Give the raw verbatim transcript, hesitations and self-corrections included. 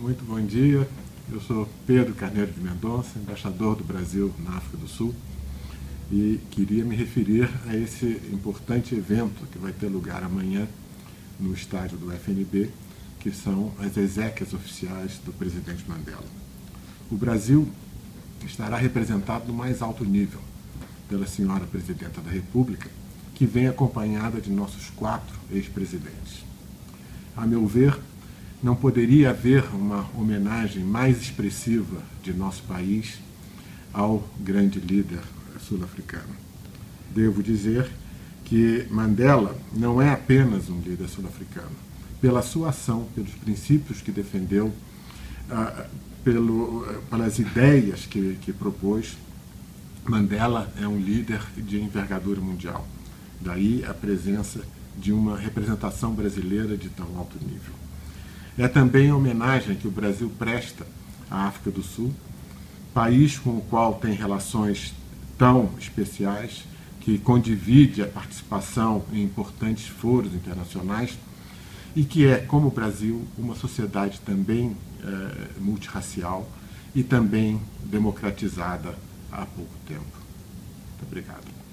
Muito bom dia, eu sou Pedro Carneiro de Mendonça, embaixador do Brasil na África do Sul, e queria me referir a esse importante evento que vai ter lugar amanhã no estádio do F N B, que são as exéquias oficiais do presidente Mandela. O Brasil estará representado no mais alto nível pela senhora Presidenta da República, que vem acompanhada de nossos quatro ex-presidentes. A meu ver, não poderia haver uma homenagem mais expressiva de nosso país ao grande líder sul-africano. Devo dizer que Mandela não é apenas um líder sul-africano. Pela sua ação, pelos princípios que defendeu, ah, pelo, pelas ideias que, que propôs, Mandela é um líder de envergadura mundial. Daí a presença de uma representação brasileira de tão alto nível. É também a homenagem que o Brasil presta à África do Sul, país com o qual tem relações tão especiais, que condivide a participação em importantes foros internacionais e que é, como o Brasil, uma sociedade também eh, multirracial e também democratizada há pouco tempo. Muito obrigado.